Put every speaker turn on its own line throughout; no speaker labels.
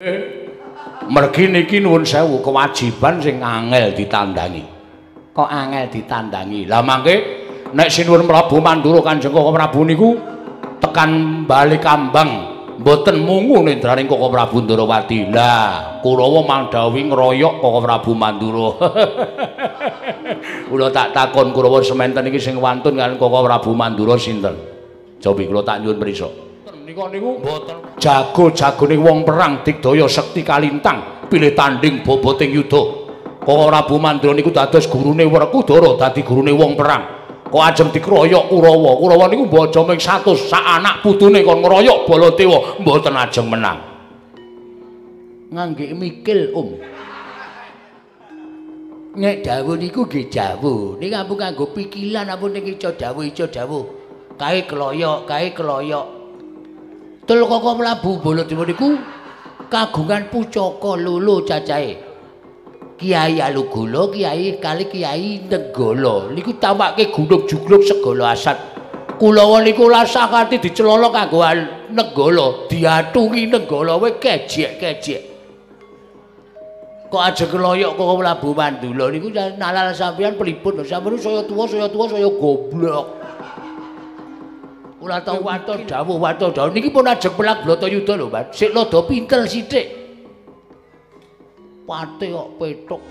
Mergi niki nuwun sewu kewajiban sing angel ditandangi. Kok angel ditandangi? Lah mangke nek sinuwun Prabu Mandura Kanjeng Koko Prabu niku tekan bali Kambang mboten mungu nendraning Koko Prabu Ndarawati. Lah Kurawa mandhawi ngeroyok Koko Prabu Mandura. Kula tak takon Kurawa sementen iki sing wantun kaliyan Koko Prabu Mandura sinten? Cobi kula tak nyuwun prisa. Nika niku mboten jago-jagone wong perang digdaya sekti kalintang pilih tanding boboting yuda. Koko Prabu Mandura niku dados gurune Werkudara dadi gurune wong perang. Kok ajeng dikroyok Kurawa. Kurawa niku bojo ming 100 sak anak putune kon ngeroyok Baladewa mboten ajeng menang. Ngangge mikil, Nek dawuh niku nggih dawuh. Ning ampun kanggo pikilan ampun ning ica dawuh. Kae keloyok. Tul Koko Prabu Baladewa niku kagungan pucaka loro cacahe. Kiai Alugala, Kiai kali Kiai Nenggala. Niku tampake gunung jugluk segala asat. Kulawa niku lasakati dicelana kanggo Nenggala, diatungi Nenggala wae kejek. Kok aja keloyok Koko Prabu Mandura niku nalal sampeyan pripun? Sampeyan saya tuwa saya goblok. Ora tau waton dawuh niki pun ajeng pelak Bratayuda lho, Mas. Sik rada pinter sithik. Pate kok petuk.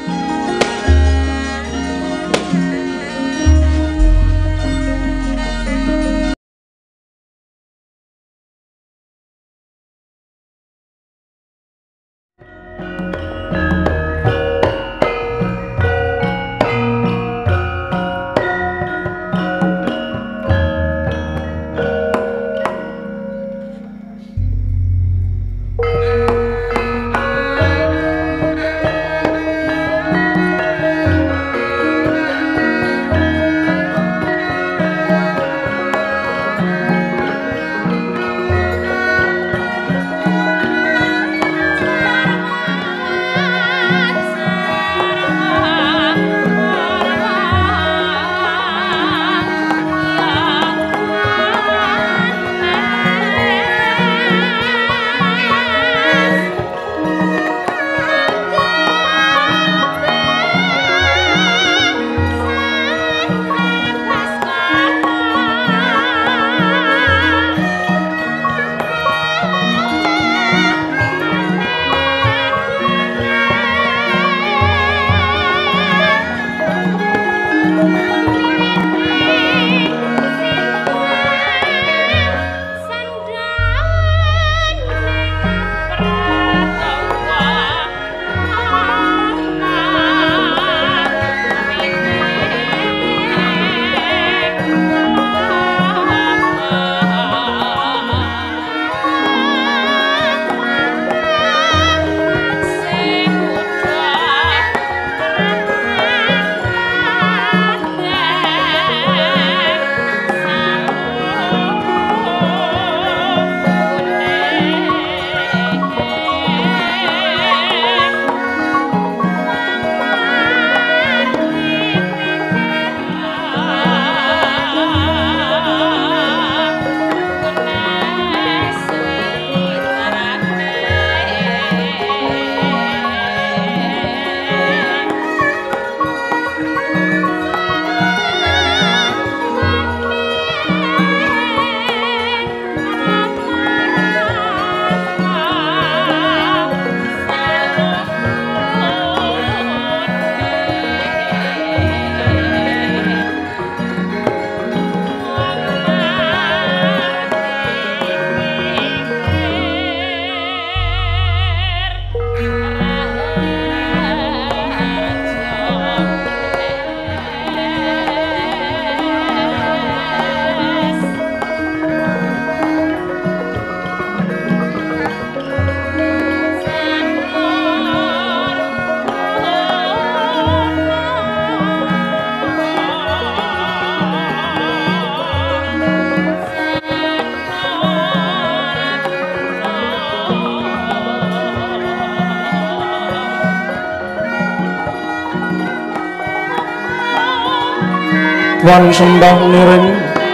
wan sembah niring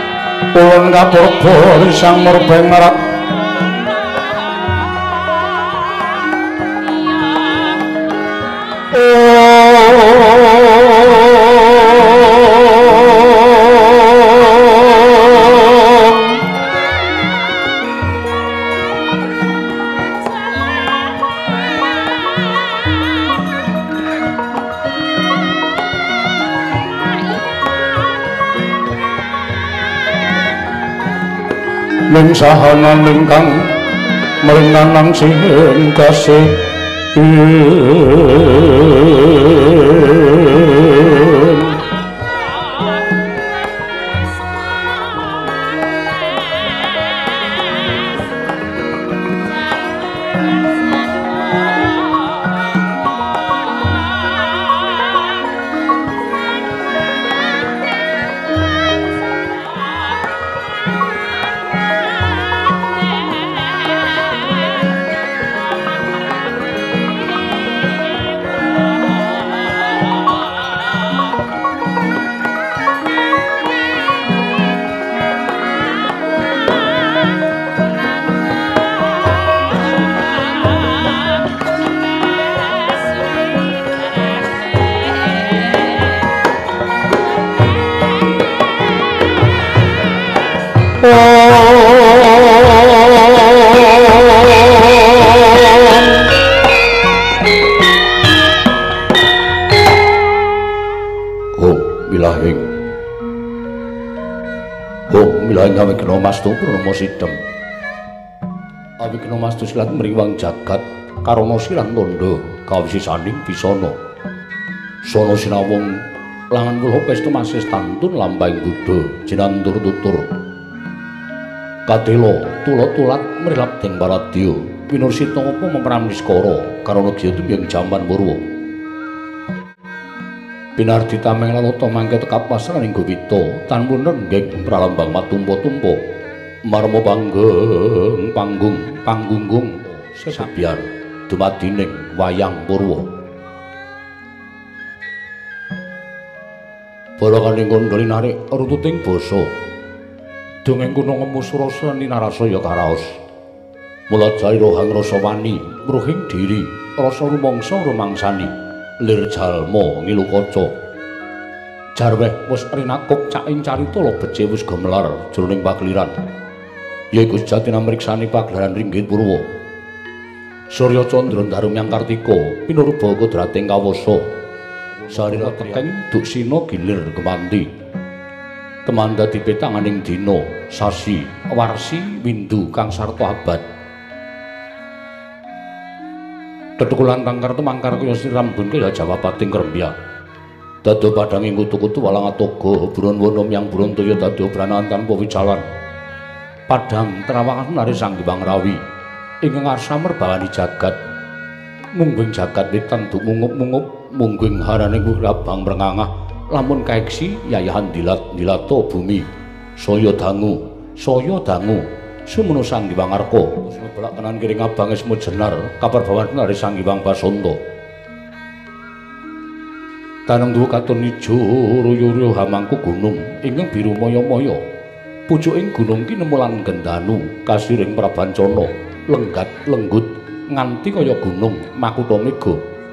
ulun katurba sang murbeng marak ning sahanan ingkang mringanang sing kasih Mastu Purnomo Sidem Awikna Mastu silat mriwang jagat karana silang tondo kawisisaning bisana sono sinawung langan kula pesta masis tantun lampahing Buddha jinantur tutur kadelo tulat-tulat mrilap deng paradya winursita apa mempramiskara karana gyadum jaman Purwa pinardi tameng lalata mangke tekap pasraning Gowita tanpa nenggeng pralambang matumpa-tumpa marmo panggunggung sesabiar dumadining wayang Purwa balakaning kandhani narik rututing basa dongeng kuna ngemu surasa ninarasaya karaos mula jaira hangrasa wani mruhing diri rasa rumangsa rumangsani lir jalma ngilu kaca jarweh wis rinakuk caing carita lebet wis gemelar jroning pagliran yaiku sejati namriksani pagelaran ringgit Purwa Surya Candra Darumyang Kartika pinurba kodrating kawasa sarira tekeng duksina gilir kemanti temanda dipetanganing dina sasi warsi windu kang sarta abad tetukulan tangkar temangkar kaya sirambun kaya jawabating krembya dado padhanging kutu-kutu walang atoga buron wono myang buron toya dado branaan tanpa wicalan padhang trawangan nari Sang Hyang Rawi ingkang arsa merbawani jagat mungging jagat witan mungup-mungup mungging haraning kurabang mrengangah lamun kaeksi yayahan dilato bumi saya dangu sumono Sang Hyang Arka sebelak kanan kiring abang semut jenar kaperbawan nari Sang Hyang Basanta taneng duwe katon ijo ruyu-ruyu hamangku gunung ingkang biru moyo-moyo pucuking gunung ki nemulan gendanu kasiring prabancana lenggat lenggut nganti kaya gunung makutha mega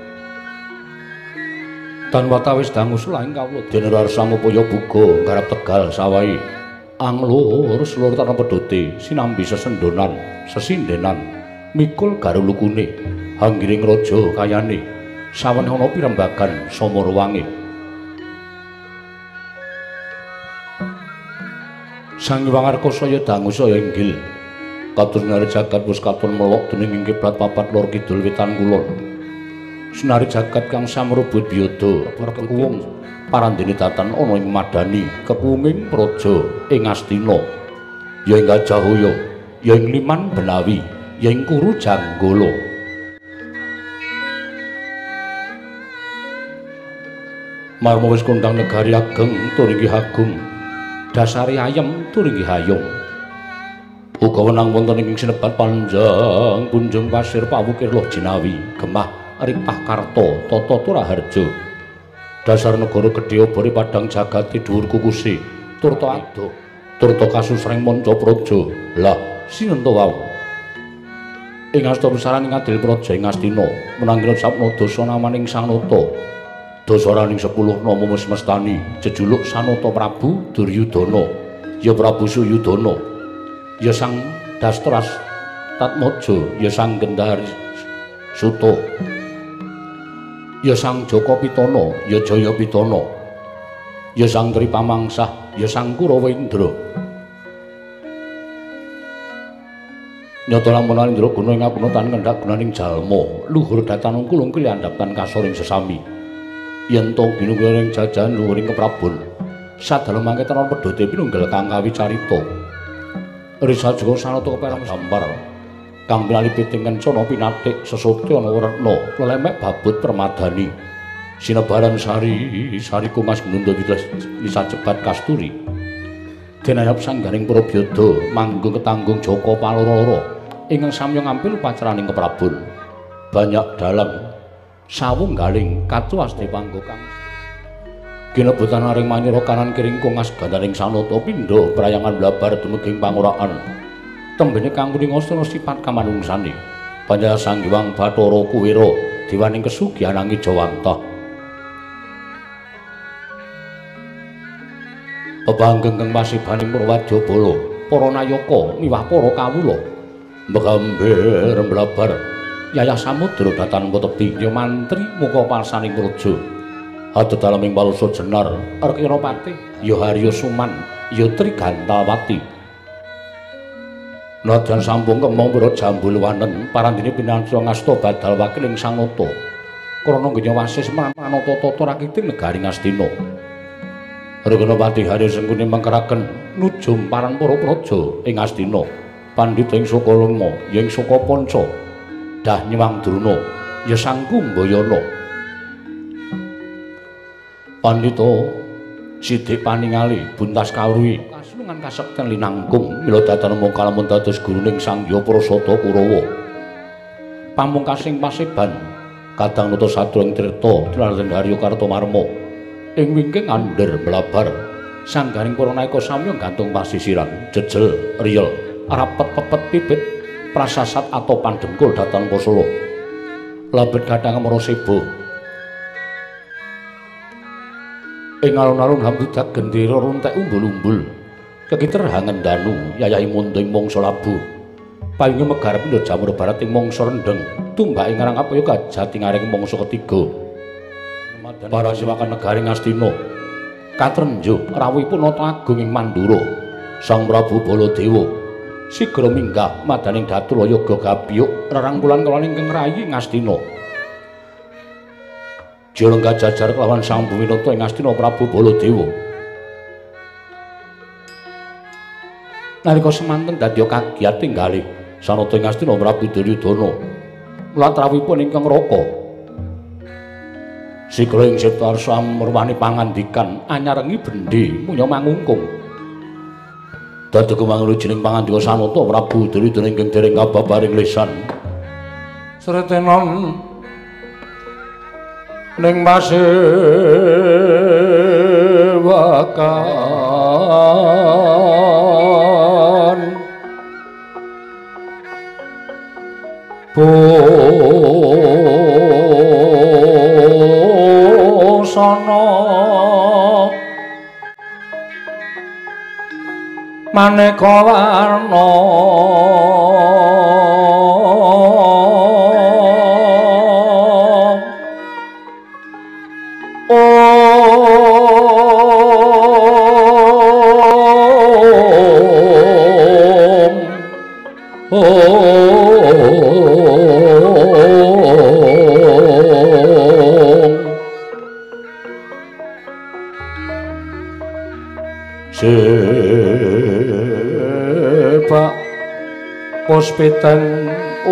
dan watawis dangu selaing kawula denerar samupaya buga garap tegal sawahi anglur selur tanah pedote sinambi sesendonan sesindenan mikul garulukune hanggiring raja kayane sawen ana pirembagan Samarwangi Sang Hyang Arka saya dangu saya inggil kados nari jagat wis katon melok dening ing kiblat papat lor kidul wetan kulon sunari jagat kang samrubut biyada perkuwung parandene datan ana ing madani kekuwunging praja ing Astina ya ing Gajahhoya ya ing Liman Benawi ya ing Kuru Janggala marma wis kondang negari ageng tur inggih agung dasari ayem tur inggih hayung uga wenang wonten ing sinebat panjang punjung pasir pawukir loh jinawi gemah ripah karta tata turaharja dasar negara gedhe obore padhang jagati dhuwur kukusi turta adoh turta kasusreng manca praja lah sinenta wau ing asta pusaraning adil praja ing Astina menanggina sapna dosa namaning Sanata dasaraning 10 nama wis mestani jejuluk Sanata Prabu Duryudana ya Prabu Suyudana ya Sang Dastras Tatmaja ya Sang Gendari Suta ya Sang Jaka Pitana ya Jaya Pitana ya Sang Tripamangsah ya Sang Kurawendra Nyata lamun Indra guna ing ngapuna tan kendhak gunaning jalma luhur datan kulung kliandhaptan kasoring sesami. Yen to ginunging jajan luhuring keprabon sadalem mangke tenan pedhote pinunggal kang kawicarita. Risa juga sanata keperang gambar kang pinalipit ing kencana pinatik sesotya ana werna lelemek babut permadani. Sinebaran sari kumas gunung bisa cepat kasturi. Denayap sanggaring Prabyada manggung ketanggung Jaka Paloro ingkang samya ngampil pacaraning keprabon. Banyak dalam sawunggaling katuwaste panggo kang ginebutan aring manyira kanan kiring kongas gandaring sanata pindha prayangan blabar dumeging panguraan. Tembene kang punika sifat kamanungsane. Panjaya Sang Hyang Bathara Kuwira diwaning kesugihan angin Jawantah. Bebanggeng kang pasibaning Purwajabala, para nayaka miwah para kawula mbegambir mblabar yayah samudra datan tepi ya mantri muka palsaning praja adedaleming palsa jenar Arkinopati ya Harya Suman ya Trigantawati. Nadyan sampung kemong pira Jambulwanen parandene pinansa ngasta badal wakiling Sanata krana ngenyawasis manata tata rakiting negari Ngastina. Arkinopati Harya Sengkuni mangkaraken nujum parang para praja ing Astina. Pandhita ing Sukalama ing Sukapanca dah nyewang Druna ya Sang Kumbayana. Pandhita Sidik Paningali buntas kawruhi kasulungan kasekten linangkung mila datan mung kalamun dados guruning Sang Hyang Prasada Kurawa. Pamungkasing paseban kadang nuta sadurung tirta Tranaden Harya Kartomarma ing wingking andher mlabar sanggaring para naika samya gantung pasisiran jejel riyel rapet pepet pipit prasasat atau pandengkul dhateng Pasala labet kadang maraseba ing alun-alun hambudak gendera runtek umbul-umbul kekiterhangen danu yayahi mundha ing mangsa labu payunge megar pindha jamur barat ing mangsa rendheng tumbak ing ngarang apaya kajati ngaring mangsa ketiga. Para siwakan negari Ngastina katrenjo rawuhipun nata agung ing Mandura. Sang Prabu Baladewa sigra minggah madaning Datulaya Gagabiyuk rerangkulan kalawan ingkang rayi Ngastina. Jolengga jajar kelawan Sang Buminata ing Ngastina Prabu Baladewa. Nalika semanten dadya kagiyat tinggalih sanata ing Ngastina Prabu Duryudana. Mulat rawuhipun ingkang raka sikra ing Siptarsa murwani pangandikan anyarengi bendhe munya mangungkung. Dadi kumangulu jeneng pangandika sanata Prabu Duryudana ingkang dereng kababaring lisan. Sretenon ning pasewakan busana maneka warna Sepak puspiten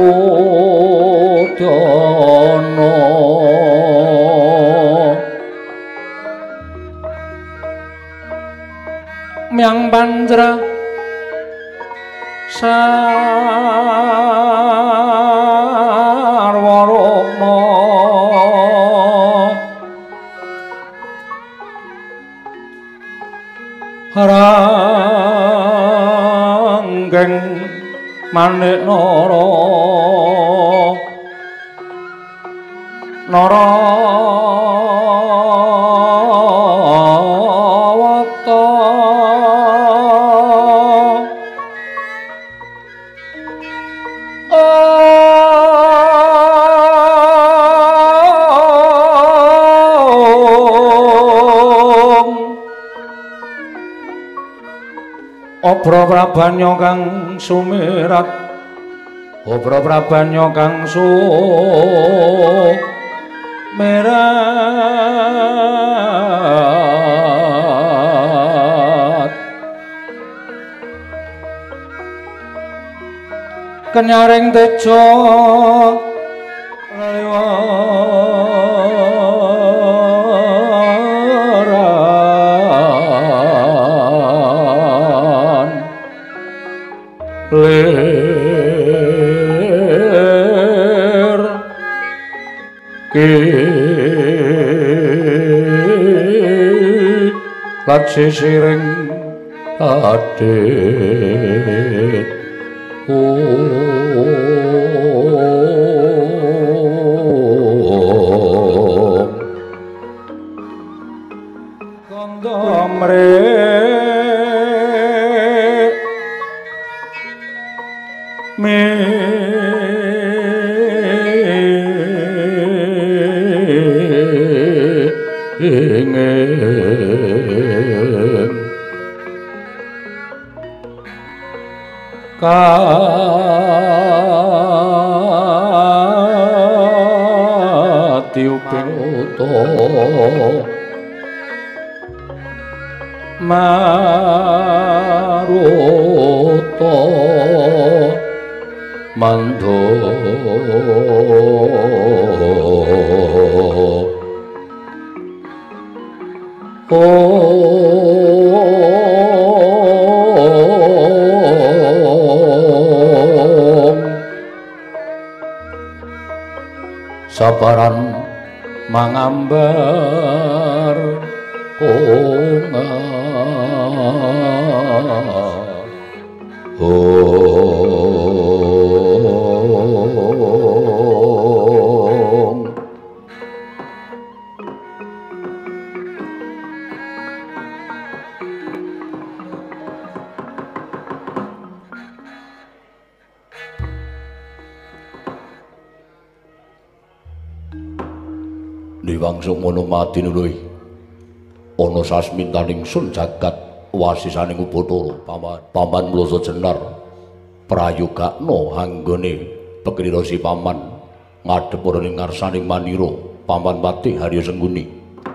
udyana miang panjra sarwa rama ranggeng manik nara narawata Obra prabanya kang sumirat Obra prabanyo kang merat kenyaring tejo lewaran ler ki lat sisiring adet Gondomre katiuping uto maruto mandho sabaran mangambar konga Diwangsung mono mati nuluy ana sasmintaning sun jagat wasisaning Ubathara paman Mlasa Jenar prayogakna anggone pekrira si paman ngadhep ana ing ngarsaning Manira paman Patih Harya Sengguni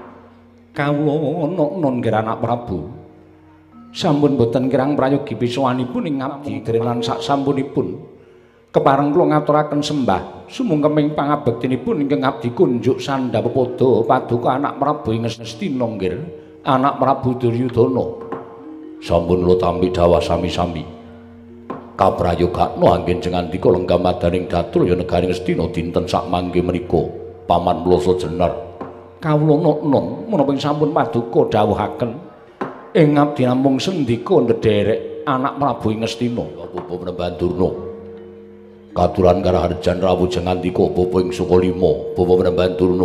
kawula non kira anak Prabu sampun boten kirang prayogi piswanipun ing ngabdi lan sak sampunipun kepareng kula ngaturaken sembah sumungkeming pangabektinipun ingkang abdi kunjuk Sandhapada Paduka anak Prabu ing Ngastina nggih anak Prabu Duryudana sampun kula tampi dawuh sami-sami kaprayogakna anggen ngandika lenggah madaning datul ya negari Ngastina dinten sak mangke menika paman Mlasa Jenar kawula non menapa sampun Paduka dawuhaken ing ngabdi namung sendika ndederek anak Prabu ing Ngastina apa Prabandurna katuran Karaharjan rawuh ngandika bapa ing Sukalima bapa Prabandurna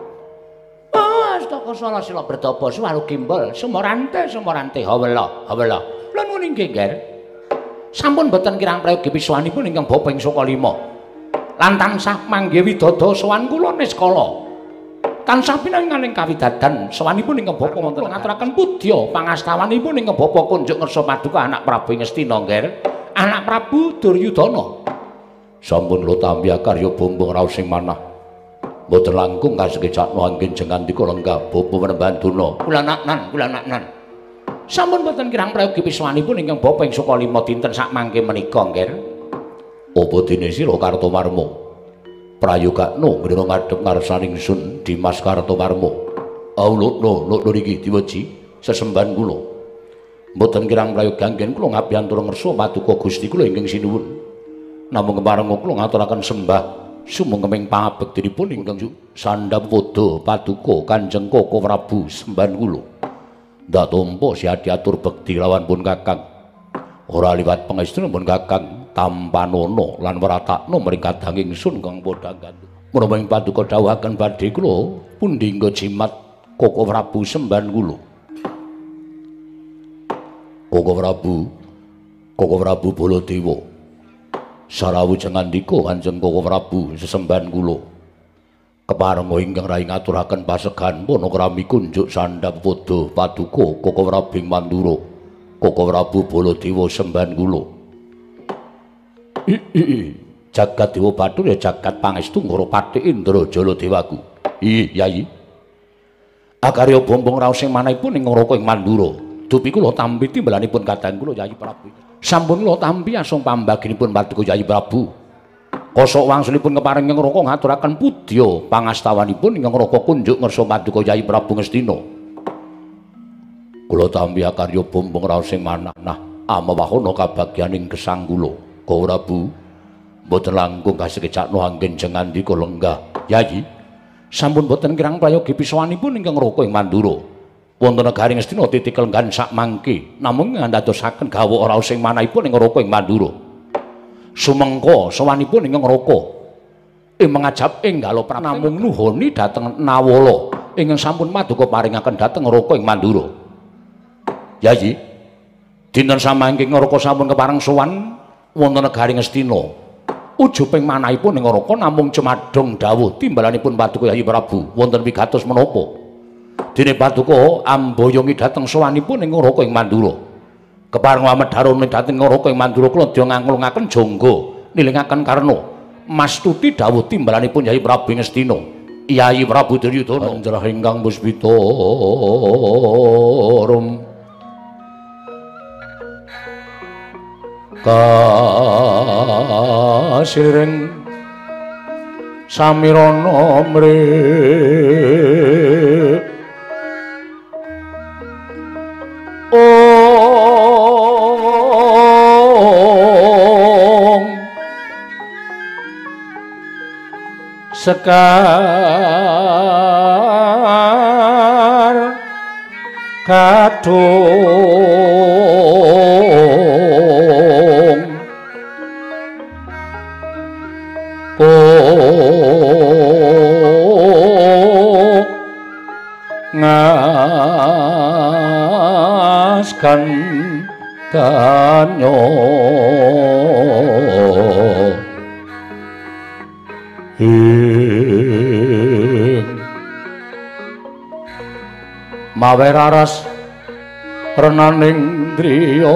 astaka sala sila bertapa suwalu gimbal sumorante hawela lha nuwun inggih nggih sampun boten kirang prayogi piswanipun ingkang bapa ing Sukalima lan tansah mangke widada sowan kula niskala tansah pinanganing kawidadan sowanipun ingkang bapa wonten ngaturaken pudya pangastawanipun ingkang bapa kunjuk ngersa Paduka anak Prabu ing Ngastina nggih anak Prabu Duryudana sampun lo tampi karya bombong raos sing manah mboten langkung kasegecakno anggen ngandika lenggah bapa Prabandurna kula naknan sampun boten kirang prayogi piswanipun ingkang bapa ing Sukalima dinten sak mangke menika nggih apa dene sira Kartomarma prayogakna ngrena ngadhep ngarsaning Sun Dimas Kartomarma lho niki diweji sesembahan kula mboten kirang prayogi anggen kula ngapiantura ngersa Paduka Gusti kula ingkang sinuwun namung kepareng kula ngaturaken sembah sumengkeming pangabektinipun ingkang Sandhapada Paduka Kanjeng Koko Prabu sembahan kula ndak tampa siadiatur bekti lawan pun Kakang ora liwat pangestuna pun Kakang tampanana lan wratakna mring kadanging sun kang padha gantung menapa ing Paduka dawuhaken badhe kula pundi nggo jimat Koko Prabu sembahan kula Koko Prabu Baladewa sarawujeng ngandika Kanjeng Koko Prabu sesembahan kula kepareng ingkang rai ngaturaken pasegan panakrami kunjuk Sandhapada Paduka Koko Prabu Mandura Koko Prabu Baladewa sembahan kula jagat Dewa Bathara jagat pangestu Ngurupati Indrajala dewaku. Yayi. Akarya bombong raos sing manahipun ing ngraka ing Mandura. Dupi kula tampi timbalanipun kadang kula Yayi Prabu. Sampun kula tampi asung pambaginipun Paduka Yayi Prabu. Kosok wangsulipun keparing ing ngraka ngaturaken pudya pangastawanipun ing ngraka kunjuk ngersa Paduka Yayi Prabu Ngastina. Kula tampi akarya bombong raos sing manah amawahana kabagyaning gesang kula. Kula Prabu mboten langkung kasekecakno anggen jengandika lenggah. Yayi, sampun boten kirang prayogi pisowanipun ingkang ngraka ing Mandura. Wonten negari Ngastina titikel nggan sak mangke, namung ngandadosaken gawa raos sing manahipun ing ngraka ing Mandura. Sumengka sowanipun ingkang ngraka ing mangajab enggal pranamung nuhoni dhateng Nawala ingkang sampun Paduka paringaken dhateng ngraka ing Mandura. Yayi, dinten samangke ngraka sampun kepareng sowan wonten negari Ngastina. Ujuping manahipun ing ngraka namung cemadhong dawuh timbalanipun Paduka Yayi Prabu wonten wigatos menapa? Dene Paduka amboyongi dhateng sowanipun ing ngraka ing Mandura. Kepareng amedharone dhateng ngraka ing Mandura kula dya ngangulungaken jangga nilingaken karna mastuti dawuh timbalanipun Yayi Prabu Ngastina. Yayi Prabu Duryudana njrah ingkang puspita rum kasiring samirana mrih sekar kadung ngaskan danyo mawe raras renaning driya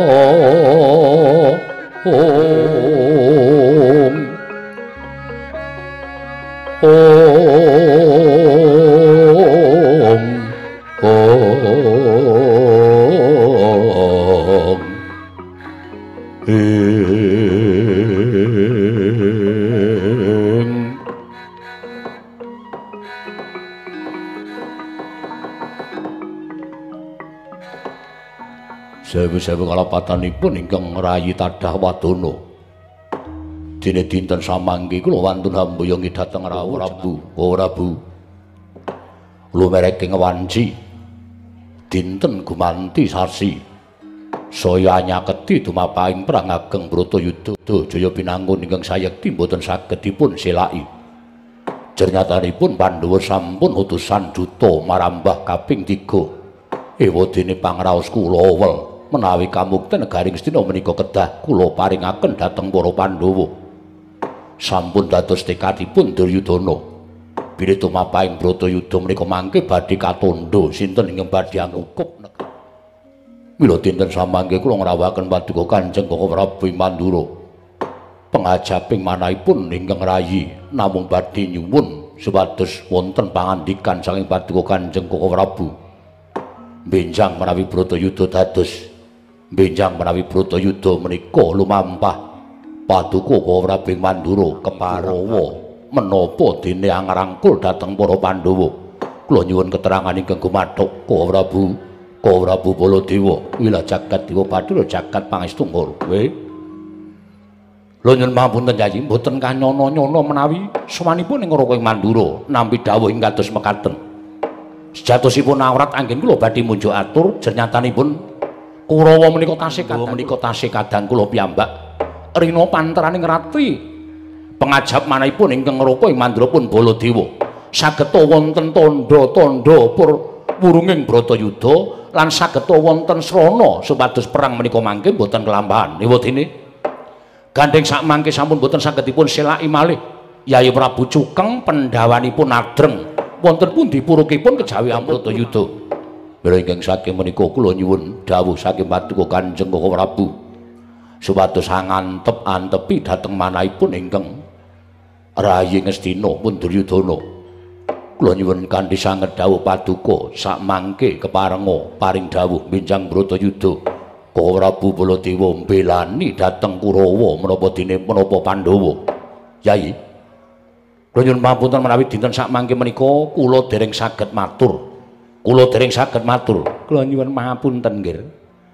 sewu-sewu kalapatanipun ingkang rayi tadah wadana. Dene dinten samangke kula wantun hamboyongi dhateng Prabu. Prabu. Lumereke ngewanci dinten gumanti sasi saya nyaketi dumapaing perang ageng Bratayuda Jaya pinangun ingkang sayekti boten saged dipun selaki. Jernyatanipun Pandhawa sampun utusan duta marambah kaping 3. Ewadene pangraos kula wel menawi kamukten negari Ngastina menika kedah kula paringaken dhateng para Pandhawa. Sampun dados tekadipun Duryudana bilih tumapaing Bratayuda menika mangke badhe katandha sinten ingkang badhe angkup negari. Mila dinten samangke kula ngrawuhaken Paduka Kanjeng Koko Prabu Mandura. Pengajaping manahipun ingkang rayi namung badhe nyuwun supados wonten pangandikan saking Paduka Kanjeng Koko Prabu. Benjang menawi Bratayuda dados benjang menawi Bratayuda menika lumampah Paduka Koko Prabu Mandura keparawa menapa dene angrangkul dhateng para Pandhawa. Kula nyuwun keterangan ingkang gumathuk Koko Prabu Baladewa wilah jagat Dewa Bathara jagat pangestu kowe. Lho nyuwun pangapunten Yayi mboten kanyono-nyono menawi sawanipun ing ngraka ing Mandura nampi dawuh ing kados mekaten. Sejatosipun awrat anggen kula badhe munjuk atur jernyatanipun Kurawa menika tasih kadang kula piyambak rina panteraning rati pengajap manahipun ingkang ngraka ing Mandura pun Baladewa sageta wonten tandha-tandha purunging Bratayuda lan sageta wonten srana supados perang menika mangke boten kelampahan. Ewadene gandeng sak mangke sampun boten saged dipun selaki malih. Yayi Prabu Cukeng pendhawanipun adreng wonten pundi purukipun kejawi Bratayuda. Mila ingkang saking menika kula nyuwun dawuh saking Paduka Kanjeng Koko Prabu supados angantepi dhateng manahipun ingkang Rayi Ngastina pun Duryudana. Kula nyuwun kanthi sanget dawuh paduka sak mangke keparenga paring dawuh benjang Bratayuda. Kala Prabu Baladewa mbelani dhateng Kurawa menapa dene menapa Pandhawa. Yai. Kula nyuwun pamunten menawi dinten sak mangke menika kula dereng saged matur. Kula dereng saged matur. Kula nyuwun pamunten nggih.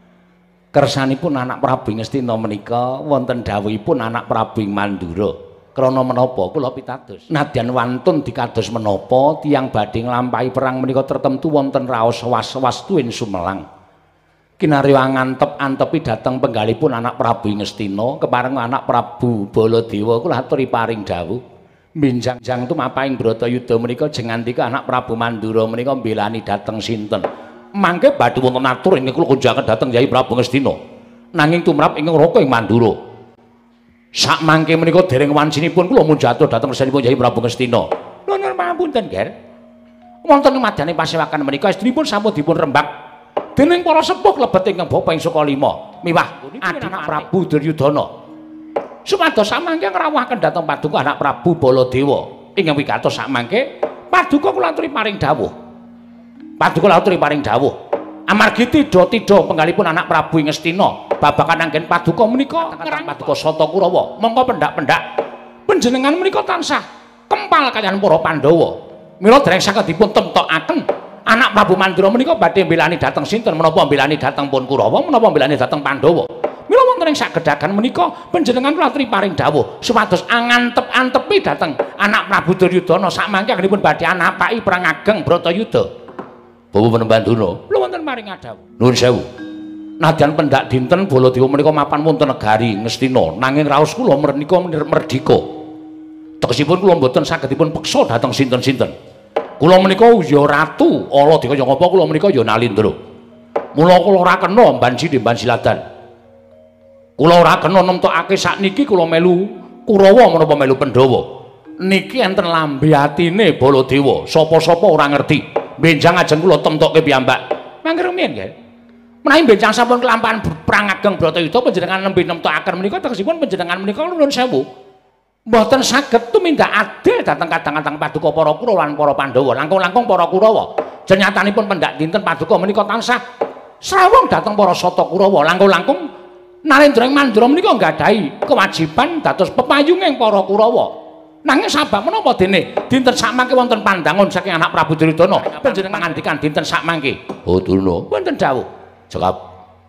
Kersanipun anak Prabu Ngastina menika wonten dawuhipun anak Prabu Mandura. Krana menapa kula pitados nadyan wantun dikados menapa tiyang badhe nglampahi perang menika tertentu wonten raos was-wastuin sumelang kinarya ngantep-antepi dhateng penggalipun anak Prabu Ngastina kepareng anak Prabu Baladewa kula aturi paring dawuh benjang tumapahing Bratayuda menika jengandika anak Prabu Mandura menika mbelani dhateng sinten mangke badhe wonten atur ing kula kunjangaken dhateng Yai Prabu Ngastina nanging tumrap ing Raka ing Mandura. Sak mangke menika dereng wancinipun kula mun jatuh dhateng resanipun Yai Prabu Ngastina. Nuwun pamunten, Ger. Wonten ing madyaning pasewakan menika istrinipun sampun dipun rembag dening para sepuh klebet ingkang bapa ing Sukalima miwah anak Prabu Duryudana. Supados sak mangke ngrawuhaken dhateng paduka anak Prabu Baladewa ingkang wigatos sak mangke paduka kula aturi paring dawuh. Paduka kula aturi paring dawuh. Amargi tidha-tidha penggalipun anak Prabu Ngastina babakan anggen paduka menika ngerang paduka Sata Kurawa mongko pendak-pendak panjenengan menika tansah kempal kaliyan para Pandhawa mila dereng saged dipun temtokaken anak Prabu Mandura menika badhe mbelani dhateng sinten menapa mbelani dhateng pun Kurawa menapa mbelani dhateng Pandhawa mila wonten ing sagedhagan menika panjenengan kula aturi paring dawuh supados angantep-antepi dhateng anak Prabu Duryudana sakmangke anggenipun badhe anapaki perang ageng Bratayuda. Bapak Panembanduna, kula wonten maring dawuh. Nuwun sewu. Nadyan pendak dinten Baladewa menika mapan wonten negari Ngastina, nanging raos kula menika merdika. Tegesipun kula mboten saged dipun peksa dhateng sinten-sinten. Kula menika ya ratu, ala dikaya ngapa kula menika ya Nalindra. Mula kula ora kena mbanci mban siladan. Kula ora kena nemtokake sakniki kula melu Kurawa menapa melu Pandhawa. Niki enten lambe atine Baladewa, sapa-sapa ora ngerti. Benjang ajeng kula temtokke piyambak. Mangke rumiyin nggih. Menawi benjang sampun kelampahan perang ageng Bratayuda panjenengan nembe nemtokaken menika tegesipun panjenengan menika nuwun sewu. Mboten saged tumindak adil dhateng kadang-kadang paduka para Kurawa lan para Pandhawa. Langkung-langkung para Kurawa. Jenyatanipun pendak dinten paduka menika tansah srawung dhateng para Sata Kurawa. Langkung-langkung Nalendra ing Mandura menika nggadahi kewajiban dados pepayunging para Kurawa. Nanging sabab menapa dene dinten sakmangke wonten pandangun saking anak Prabu Duryudana panjenengan ngandikan dinten sakmangke. Oh Durna, wonten dawuh. Cekap.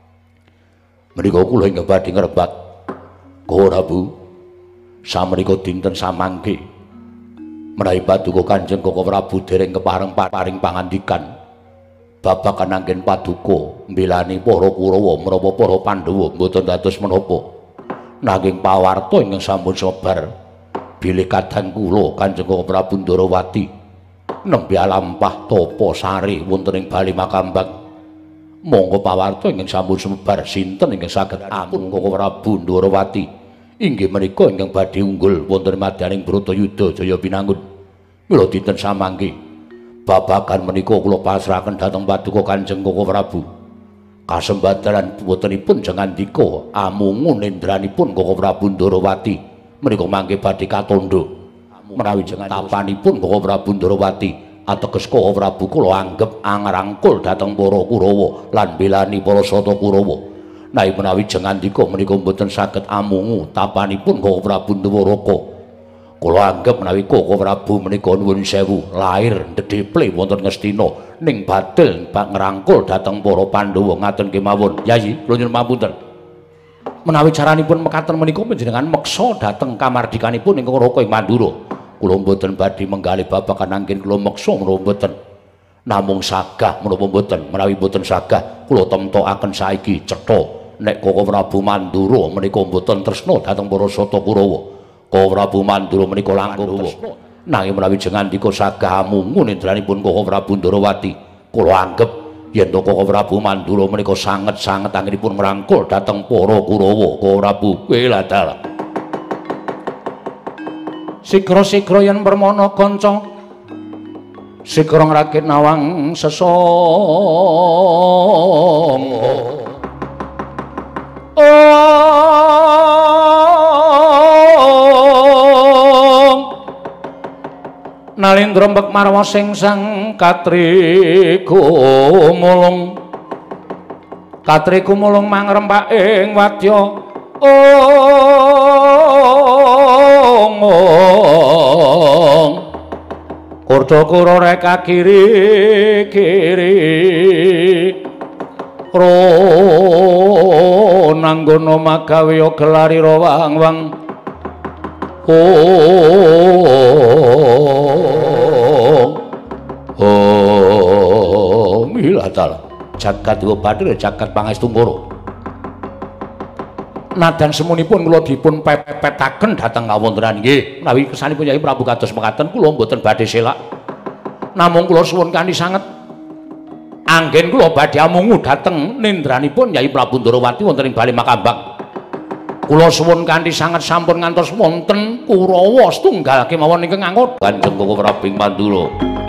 Menika kula ingkang badhe ngrebat. Prabu samenika dinten samangke menawi paduka Kanjeng Koko Prabu dereng kepareng paring pangandikan babagan anggen paduka mbelani para Kurawa menapa para Pandhawa mboten dados menapa. Nanging pawarta ingkang sampun sebar bilih kadang kula Kanjeng Prabu Ndarawati nembe lampah tapa sari wonten ing Bali Makambak monggo pawarta ingkang sampun sumebar sinten ingkang saged ampun Prabu Ndarawati inggih menika ingkang badhe unggul wonten madyaning Bratayuda Jaya Pinangun mila dinten samangke babagan menika kula pasrahaken dhateng paduka Kanjeng Prabu kasembadalan botenipun jengandika amungun nendranipun Prabu Ndarawati menika mangke badhe katandha menawi jeneng tapanipun Koko Prabu Ndarawati ateges Koko Prabu kula anggep angrangkul dhateng para Kurawa lan belani para Sata Kurawa. Nanging menawi jengandika menika mboten saged amungu tapanipun Koko Prabu Ndawaraka. Kula anggep menawi Koko Prabu menika nuwun sewu lair ndedheple wonten Ngastina ning badhe ngrangkul dhateng para Pandhawa ngaten kemawon. Yayi, kula nyuwun pamunten. Menawi caranipun mekaten menika panjenengan meksa dhateng kamardikanipun ingkang Raka ing Mandura. Kula mboten badhe menggalih babagan anggen kula meksa menapa mboten. Namung sagah menapa mboten. Menawi mboten sagah kula temtokaken saiki cetha nek Koko Prabu Mandura menika mboten tresna dhateng para Sata Kurawa. Koko Prabu Mandura menika langkung tresna. Nanging menawi jengandika sagah amungun indranipun Koko Prabu Ndarawati, kula anggep yen to Koko Prabu Mandura menika sanget-sanget anggenipun ngrangkul dhateng para Kurawa. Koko Prabu weladal. Sigra-sigra yen permana kanca sigra ngrakit nawang sesangga. Nalindra mbek marwa sing sang Katri kumulung mangrempak ing wadya Kurda kura reka kiri nanggono magawe gelarira wang-wang milatal jagat dewa bathir jagat pangestu para nadan semunipun kula dipun pepetaken dhateng kawontenan nggih menawi kesanipun Yai Prabu kados mekaten kula mboten badhe selak namung kula suwun kanthi sanget anggen kula badhe amungu dhateng nindranipun Yai Prabu Ndarawati wonten ing bali Makambak kula suwun kanthi sanget sampun ngantos wonten Kurawa setunggal kemawon ingkang anggot Kanjeng Koko Prabu Mandura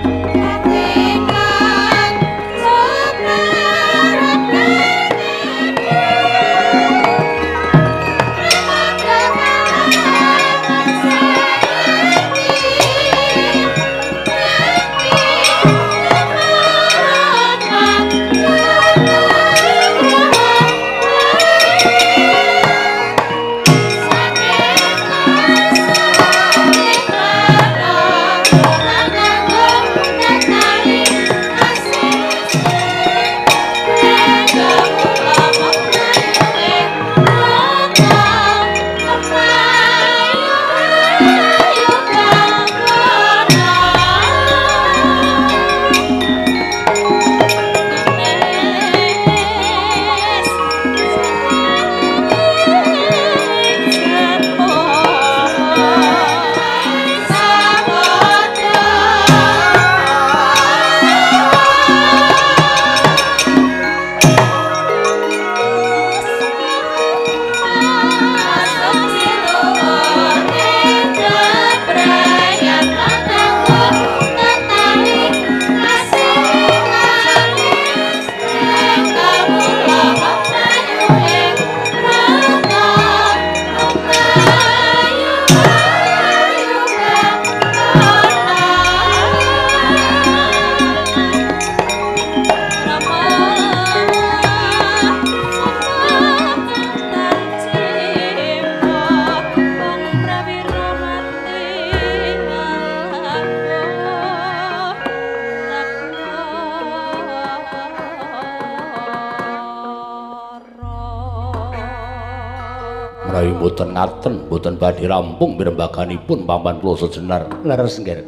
Mboten ngaten, mboten badhe rampung mirembaganipun paman kula sejenar. Leres nggih.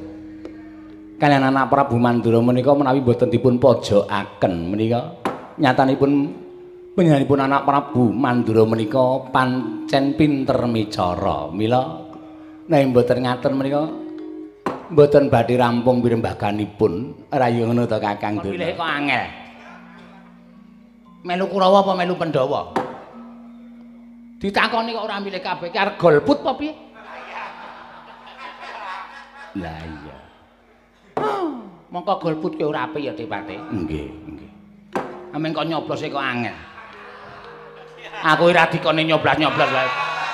Kaliyan anak Prabu Mandura menika menawi mboten dipun pojokaken menika nyatanipun panjenenganipun anak Prabu Mandura menika pancen pinter micara. Mila nek mboten ngaten menika mboten badhe rampung mirembaganipun. Rayu ngono to Kakang Duna. Pilih kok angel. Melu Kurawa apa melu Pandhawa? Ditakoni kok ora milih kabeh ki arep golput apa piye? Lah iya. Mongko golput ki ora apik ya Dipate. Nggih, nggih. Ameng kok nyoblose kok angel. Aku ora dikone nyoblas-nyoblas wae.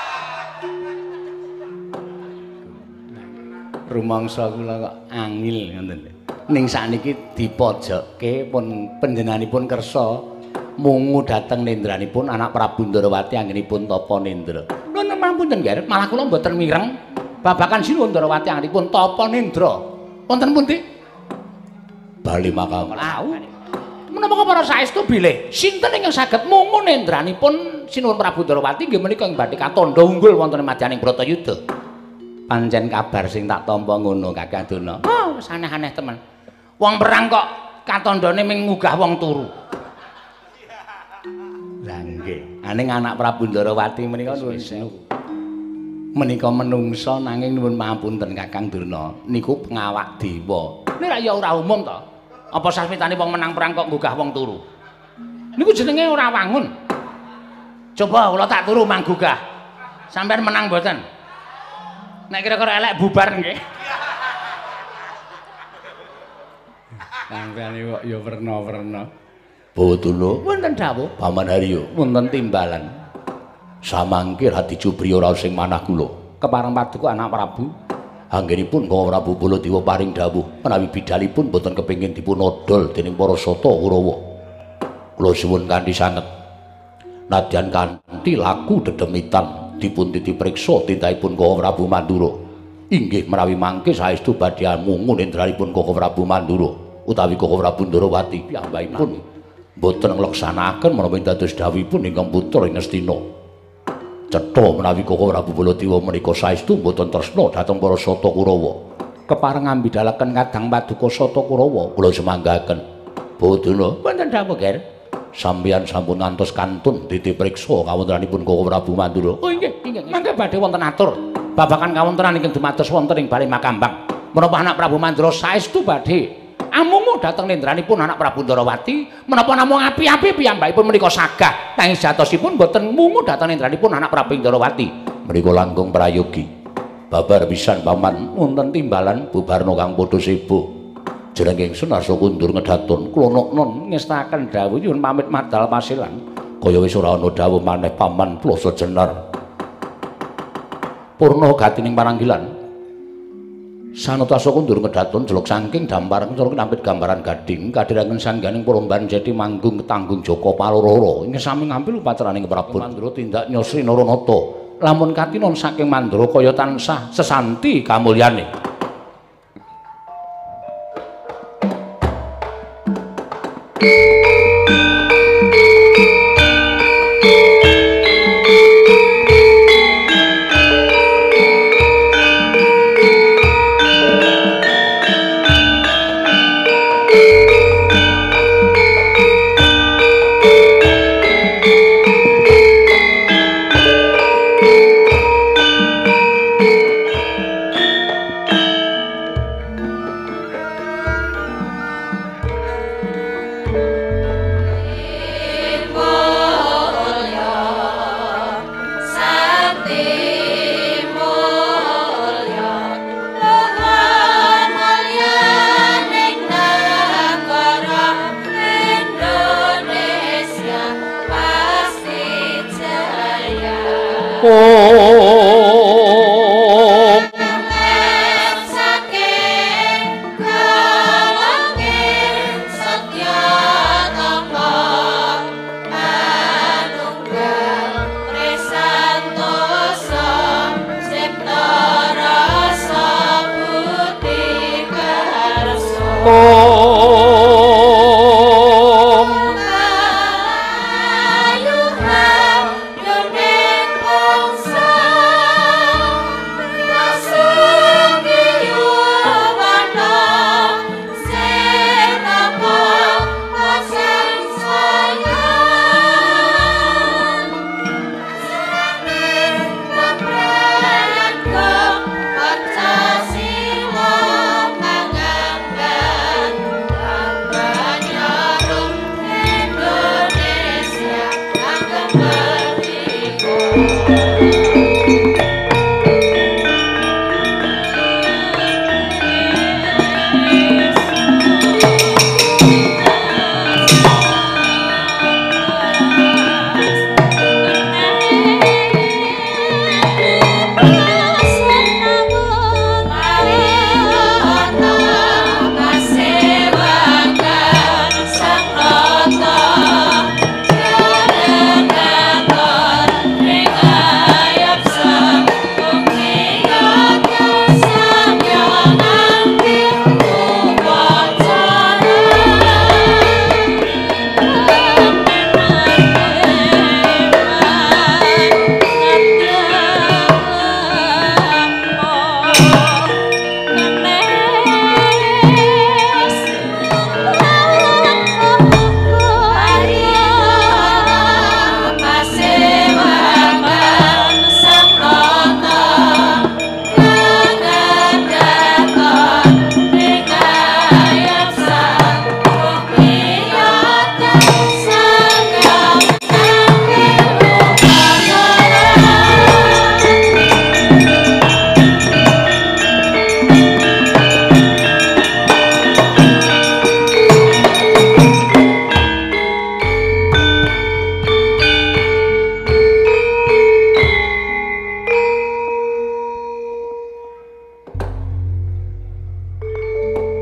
Rumangsa kula kok angil ngoten lho. Ning sakniki dipojokke pun panjenenganipun kersa mungu dateng nendranipun anak Prabu Ndarawati anggenipun tapa nendra. Lha mampunten nggih, malah kula mboten mireng babakan Sinuwun Ndarawati anggenipun tapa nendra. Wonten pundi? Bali Makambak. Menapa para saestu bilih sinten ingkang saged mungu nendranipun Sinuwun Prabu Ndarawati nggih menika ing badhe katandha unggul wonten madyaning Bratayuda. Pancen kabar sing tak tampa ngono Kakang Duna. Oh, wis aneh-aneh temen. Wong perang kok katandhane ming nggugah wong turu. Lah nggih, aning anak Prabu Ndarawati menika nuwun sewu. Menika menungsa nanging nuwun mapunten Kakang Durna, niku pengawak dewa. Nek ya ora umum to. Apa sasmitane wong menang perang kok nggugah wong turu? Niku jenenge ora wangun. Coba kula tak turu manggugah. Sampeyan menang mboten? Nek kira-kira elek bubar nggih. Sampeyan kok ya werna-werna. Bawatuna wonten dawuh Paman Haryo wonten timbalan samangkir hati Jubri ora sing manah kula kepareng paduka anak Prabu Anggenipun Kala Prabu Baladewa paring dawuh menawi bidalipun boten kepengin dipun odol dening para Sata Kurawa. Kula suwun kanthi sanget. Nadyan kanthi laku dedemitan dipun titipriksa tindakipun Kala Prabu Mandura. Inggih menawi mangke saestu badhe amungun indranipun Kala Prabu Mandura utawi Kala Prabu Ndarawati piyambakipun boten ngleksanakaken menawi dados dawuhipun ingkang putra ing Astina. Cetha menawi Kala Prabu Baladewa menika saestu boten tresna dhateng para Sata Kurawa. Kepareng ambidalaken kadang paduka Sata Kurawa kula semanggaken. Bodana wonten dawuh, Ger. Sampeyan sampun ngantos kantun ditipriksa kawontenanipun Kala Prabu Mandura. Oh inggih, mangke badhe wonten atur babakan kawontenan ingkang dumados wonten ing Bali Makambang. Menapa anak Prabu Mandura saestu badhe amungu dhateng nendranipun anak Prabu Ndarawati, menapa namung api-api piyambakipun menika sagah nanging jatosipun boten mungu dhateng nendranipun anak Prabu Ndarawati. Menika langkung prayogi. Babar pisan paman wonten timbalan bubarna kang padha sibuk. Jeneng ingsun Arsa Kundur Ngedaton kula non ngestaken dawuh nyuwun pamit madal pasilan. Kaya wis ora ana dawuh maneh paman Plasa Jenar. Purna gatining paranggilan. Sanata Arsa Kundur Ngedaton jeluk saking dampar cara kinampit gambaran gading kadhirangan sangganing Promban Jati manggung tanggung Jaka Palororo. Ing sami ngampil upacaraning Prabu Mandura tindak Nyosri Naranata. Lamun katinon saking Mandura kaya tansah sesanti kamulyane.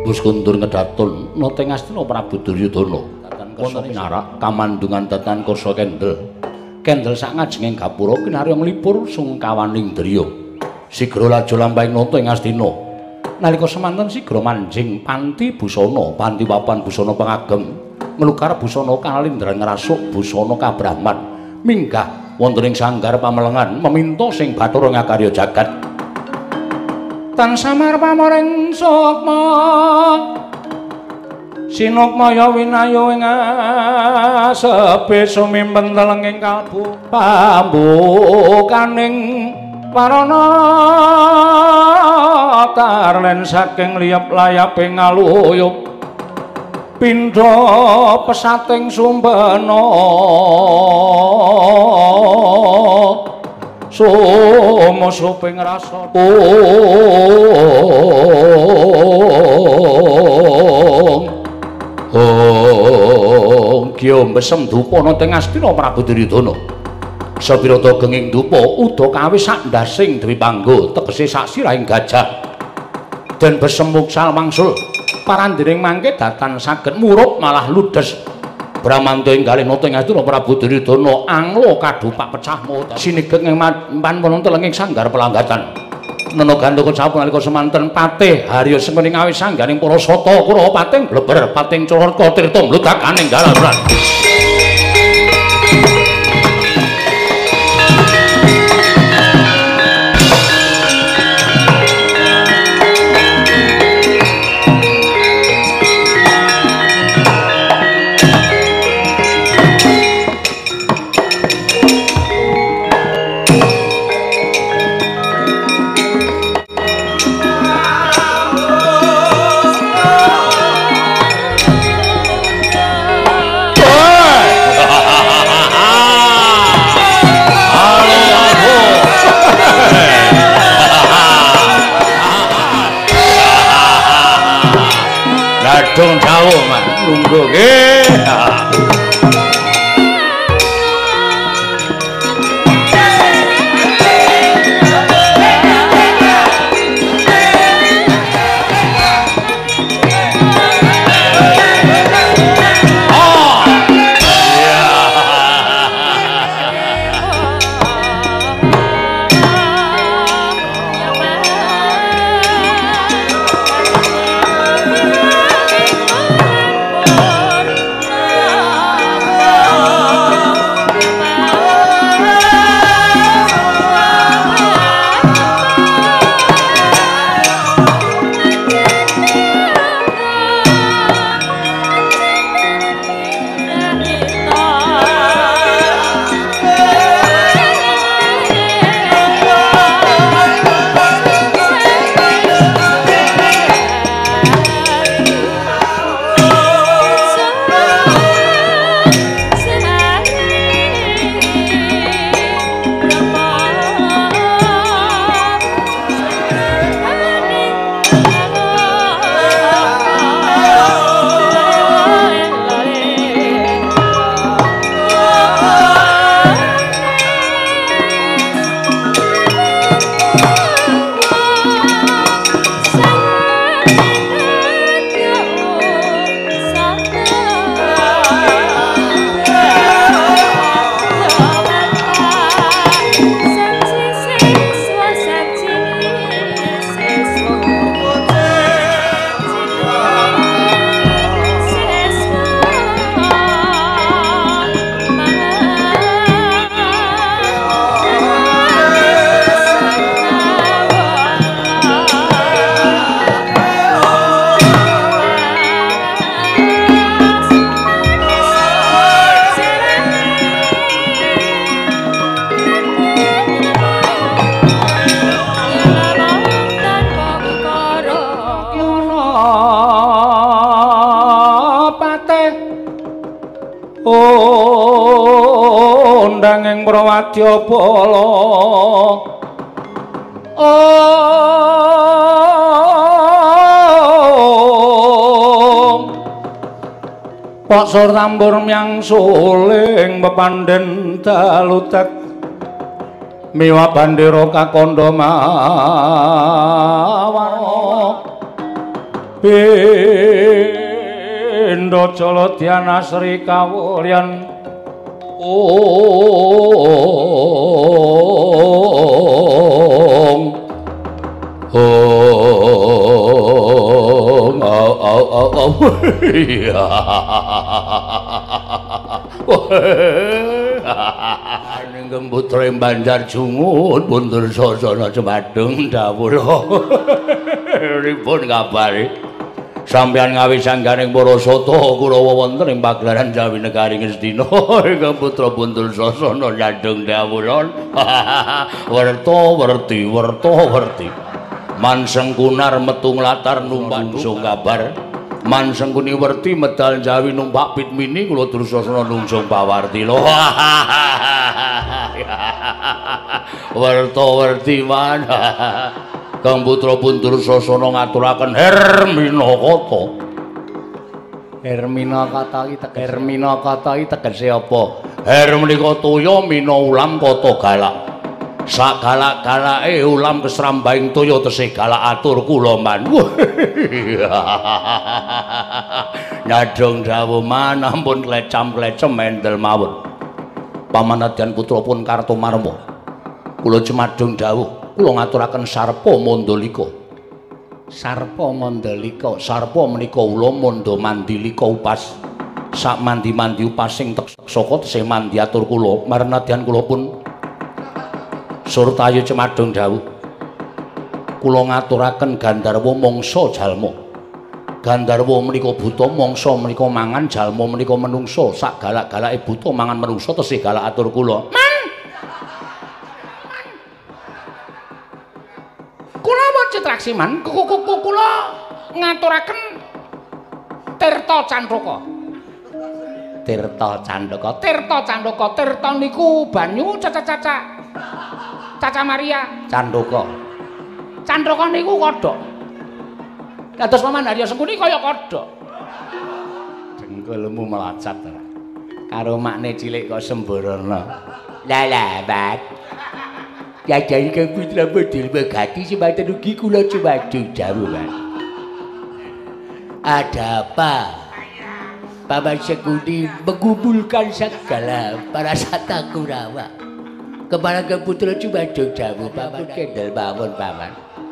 Wis kundur ngedatun nate Ngastina Prabu Duryudana wonten pinarak kamandungan datan Kursa Kendel. Kendel sak ngajenging gapura kinarya nglipur sungkawaning driya. Sigra laju lampahing nata ing Ngastina. Nalika semanten sigra manjing panti busana, panti papan busana pangagem, nglukar busana kalindran ngrasuk busana kabrahman, minggah wonten ing sanggar pamelengan meminta sing bathara ngakarya jagat. Tan samar pamoring sukma sinukmaya winayo ing asepe sumimpen telenging kalbu pambukaning warana tarlen saking liyep layaping ngaluyup pindha pesating sumbana sumusuping rasa Kya mesem dupa nate Ngastina Prabu Duryudana. Sabirata genging dupa uda kawis sak ndasing Dwi Pangga tegese sak sirahing gajah. Den besem muksal wangsul parandiring mangke datan saged murup malah ludes. Bramanta inggalih nate Ngastina Prabu Duryudana anglo kadhupak pecah mata sinigek ing pan wonten telenging sanggar pelanggatan. Nana Gandaka sampun nalika semanten patih Harya Semeni ngawis sangganing para sata Kurawa pating bleber pating Caraka tirta mludakaning dalaran. Dong jauh mas, lungguh ke. Undanging Prawadyabala Pak Sur tambur myang suling pepandhen dalutek miwa bandera kakandha mawarna Bendha Jaladhyana Sri Kawulyan
Ningkang putra Banjar Jungut puntur sasana Cemadung dawuh. Ripun kabare? Sampeyan ngawi sangganing para sata Kurawa wonten ing pagelaran Jawi Negari Ngastina. Ingkang putra puntur sasana nyandung dawuh. Werta-werti. Manseng kunar metu nglatar numpak nungsung kabar. Manseng kuni werti medal Jawi numpak Pitmini kula Dursasana nungsung pawarti lho. Werta-werti man. Kang putra pundur sasana ngaturaken Herminakata. Herminakata iki tegese apa? Her menika toya mina ulam kata galak. Sak galak-galake ulam kesrambaing toya tesih galak atur kula man. Nyadong dawuh man ampun klecam-klecem mendel mawon. Pamanadyan putra pun Kartomarma. Kula Cemadung dawuh kula ngaturaken Sarpa Mandalika. Sarpa menika ula manda mandilika upas. Sak mandi-mandi upasing saka tesih mandi atur kula marnadyan kula pun Surtayu Cemadung dawuh kula ngaturaken Gandharwa mangsa jalma. Gandharwa menika buta mangsa menika mangan jalma menika menungsa. Sak galak-galake buta mangan menungsa tesih galak atur kula. Kula wajib traksiman, kula ngaturaken Tirta Candaka. Tirta Candaka niku banyu Caca Maria. Candaka niku kodhok. Kados Paman Harya Sengkuni kaya kodhok. Dengkulmu melacat ora. Karo makne cilik kok sembarana. Lah, Bat. Ya jadi kang putra model megati sematan ugi kula Cemadung dawuh kan. Ada apa? Paman Sengkuni mengumpulkan segala para sata Kurawa. Kepala kang putra Cemadung dawuh Paman kendel mawon Paman.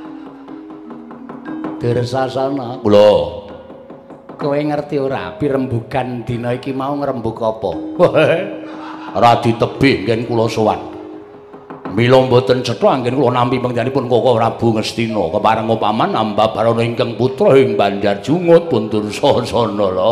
Dursasana. Kula. Kowe ngerti ora pirembugan dina iki mau ngrembug apa? Ora ditebih nggen kula sowan. Mila mboten cetha anggen kula nampi panggenipun Koko Prabu Ngastina kepareng Paman ambabarana ingkang putra ing Banjar Jungut puntur sasana lho.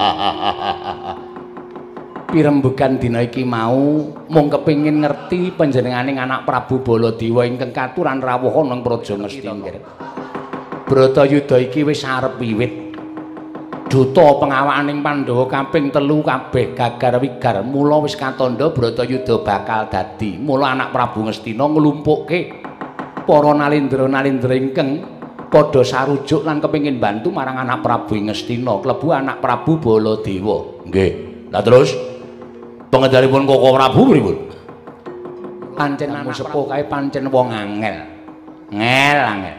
Pirembugan dina iki mau mung kepengin ngerti panjenenganing anak Prabu Baladewa ingkang katuran rawuh nang Praja Ngastina. Bratayuda iki wis arep wiwit. Duta pengawakaning Pandhawa kaping 3 kabeh gagar wigar mula wis katandha Bratayuda bakal dadi. Mula anak Prabu Ngastina nglumpukke para nalindra-nalindra ingkang padha sarujuk lan kepengin bantu marang anak Prabu Ngastina klebu anak Prabu Baladewa. Nggih. Lah terus pengendalipun Koko Prabu pripun? Pancen anak sepuh kae pancen wong angel. Angel.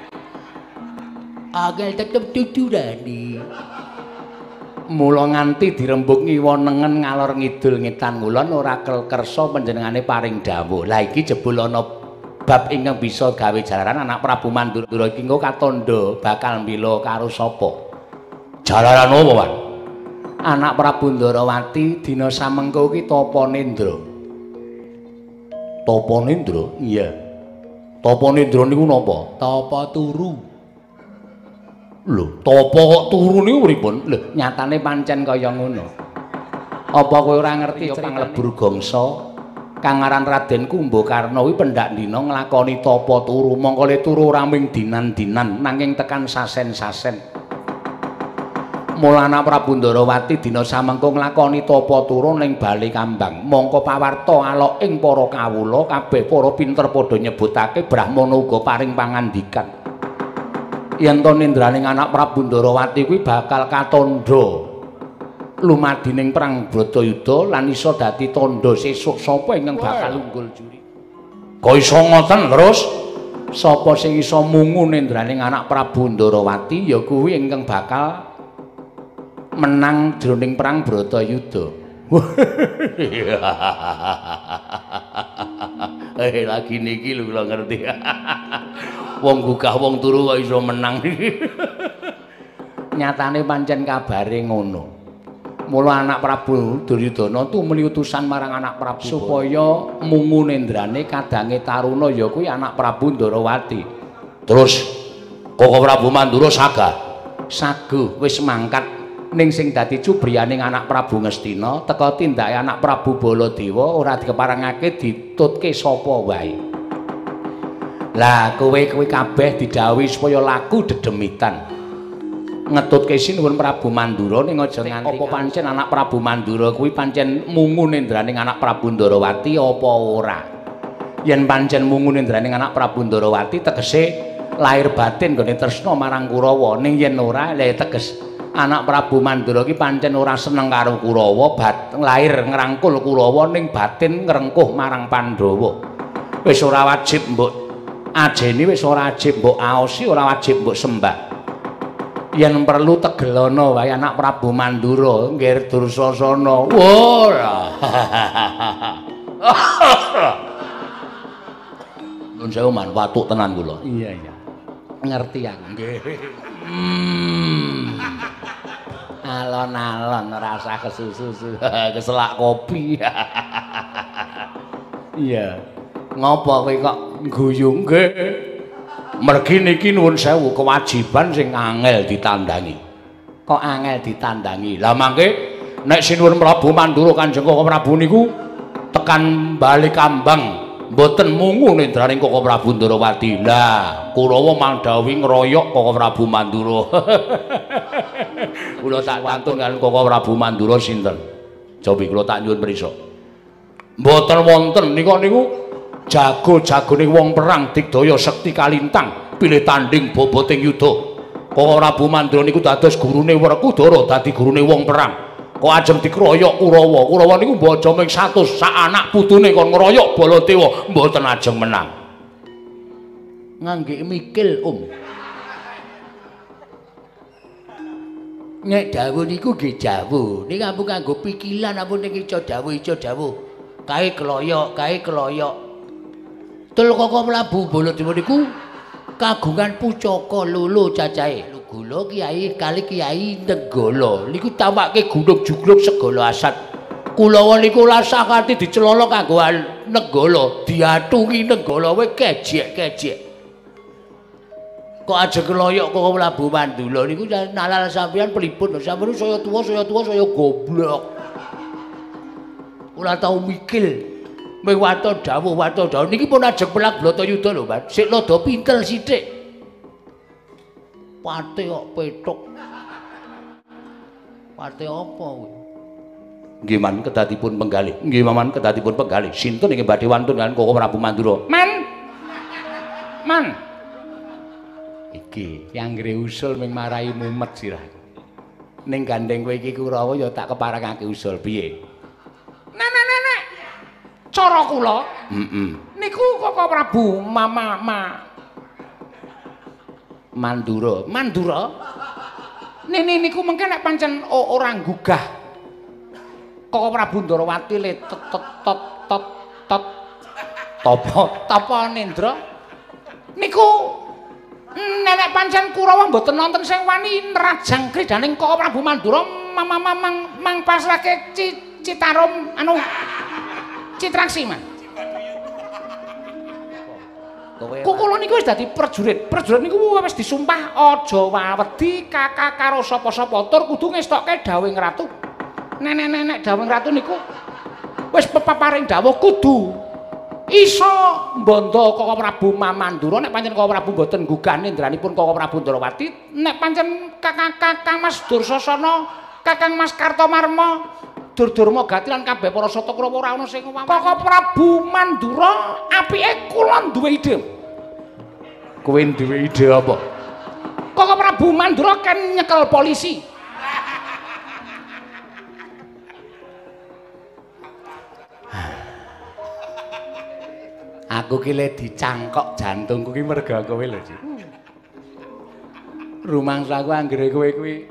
Angel tetep dudurani. Mula nganti dirembug ngiwa nengen ngalor ngidul ngetan ngulon ora kersa panjenengane paring dawuh. Lah iki jebul ana bab ingkang bisa gawe jalaran anak Prabu Mandura iki engko katandha bakal mbela karo sapa? Jalaran apa, Pak? Anak Prabu Ndarawati dina samengko iki Tapanendra. Tapanendra? Iya. Tapanendra niku napa? Tapa turu. Lho, tapa kok turu niku pripun? Lho, nyatane pancen kaya ngono. Apa kowe ora ngerti panglebur gangsa kang aran Raden Kumbakarna kuwi pendak dina nglakoni tapa turu. Mongko le turu ora mung dinan-dinan nanging tekan sasen-sasen. Mula anak Prabu Ndarawati dina samengko nglakoni tapa turu ning Bale Kambang. Mongko pawarta alok ing para kawula kabeh para pinter padha nyebutake Brahmana uga paring pangandikan. Yen to nindraning anak Prabu Ndarawati kuwi bakal katandha lumadining perang Bratayuda lan iso dadi tandha sesuk sapa ingkang bakal unggul juri. Kok iso ngoten terus?
Sapa sing iso mungu nendraning anak Prabu Ndarawati ya kuwi ingkang bakal menang jroning perang Bratayuda. Lagi niki lho kula ngerti. Wong gugah wong turu kok iso menang. Nyatane pancen kabare ngono. Mula anak Prabu Duryudana tumuli utusan marang anak Prabu supaya mungu nendrane kadange taruna ya kuwi anak Prabu Ndarawati. Terus Koko Prabu Mandura sagah. Saguh wis mangkat ning sing dadi cubriyaning anak Prabu Ngastina teka tindake anak Prabu Baladewa ora dikeparengake ditutke sapa wae. Lah kowe kabeh didhawuhi supaya laku dedemitan. Ngetutke sinuwun Prabu Mandura ning aja nganti apa pancen anak Prabu Mandura kuwi pancen mungu nendraning anak Prabu Ndarawati apa ora. Yen pancen mungu nendraning anak Prabu Ndarawati tegese lahir batin nggone tresna marang Kurawa. Ning yen ora lha teges anak Prabu Mandura ki pancen ora seneng karo Kurawa, lahir ngrangkul Kurawa ning batin ngrengkuh marang Pandhawa. Wis ora wajib mbok ajeni, wis ora wajib mbok aosi, ora wajib mbok sembah. Yen perlu tegelono wae anak Prabu Mandura nggih Dursasana. Ora. Nun sewu man watuk tenan kula. Iya. Ngerti aku. Nggih. Alon-alon rasa kesusu, keselak kopi. Iya. Ngopo kowe kok guyu nggih? Mergi niki nuwun sewu kewajiban sing angel ditandangi. Kok angel ditandangi? Lah mangke nek sinuwun Prabu Mandura Kanjeng Koko Prabu niku tekan bali Kambang mboten mungu nendraning Koko Prabu Ndarawati. Lah Kurawa mandhawi ngeroyok Koko Prabu Mandura. Kula tak wantun kaliyan Koko Prabu Mandura sinten? Cobi kula tak nyuwun prisa. Mboten wonten niku jago-jagone wong perang digdaya sekti kalintang pilih tanding boboting yuda. Koko Prabu Mandura niku dados gurune Werkudara dadi gurune wong perang. Kok ajeng dikeroyok Kurawa. Kurawa niku mbaca ming 100 sak anak putune kon ngeroyok Baladewa mboten ajeng menang. Ngangge mikil, Nek dawuh niku nggih dawuh. Niki ampun kanggo pikilan ampun niki ica dawuh. Kae keloyok. Tul Koko Prabu Baladewa niku kagungan pucaka lolo cacahe. Gula Kiai kali Kiai Nenggala niku tampake gunung jugluk segala asat. Kulawa niku lasakati dicelana kanggo Nenggala, diatungi Nenggala wae kejek. Kok ajeng keloyok Koko Prabu Mandura niku nalal sampeyan pripun? Sampeyan saya tuwa saya goblok. Ora tau mikil. Ming wato dawuh niki pun ajeng perang Bratayuda lho, Mas. Sik lada pintel sithik. Pate kok petuk. Pate apa kuwi? Nggih man kedadipun penggalih. Sinten ingkang badhe wantun kaliyan Koko Prabu Mandura? Man. Iki yanggre usul ming marai mumet sirah. Ning gandeng kowe iki Kurawa ya tak keparengake usul piye? Nenek. Cara kula. Niku Koko Prabu Mandura. Nene niku mengke nek pancen ora gugah Koko Prabu Ndarawati le tapa nendra niku nenek pancen Kurawa mboten nonton sing wani nerajang kridaning Koko Prabu Mandura mang pasrahke Citarum Citraksi man. Kula niku wis dadi prajurit. Prajurit niku wis disumpah aja wedi kakak karo sapa-sapa tur kudu ngestokke dawuhing ratu. Nenek dawuhing ratu niku wis peparing dawuh kudu iso mbondo Koko Prabu Mandura nek pancen Koko Prabu mboten gugah nendranipun Koko Prabu Ndarawati nek pancen Kakang Mas Dursasana, Kakang Mas Kartomarma Durdurma Gati lan kabeh para Satakrawa ora ana sing ngomong. Koko Prabu Mandura apike kula duwe ide. Kowe duwe ide apa? Koko Prabu Mandura kan nyekel polisi.
Aku ki le dicangkok jantungku ki merga kowe lho, Ci. Rumangsaku anggere kowe kuwi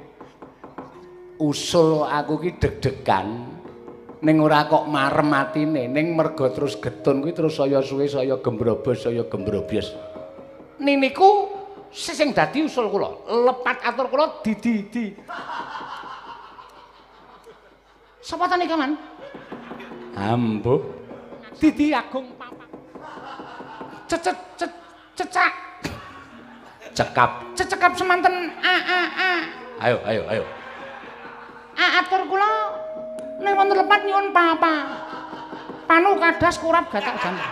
usul aku ki deg-degan ning ora kok marem atine, ning merga terus getun kuwi terus saya suwe saya gembrobos saya gembrobyes. Niku sing dadi usul kula, lepat atur kula di. Sapa ta nika, Man? Ambo. Didi Agung Papa. Cecak. Cekap semanten Ayo. Atur kula ning wonten lepat nyuwun Papa. Panu kadas kurap gatak jantung.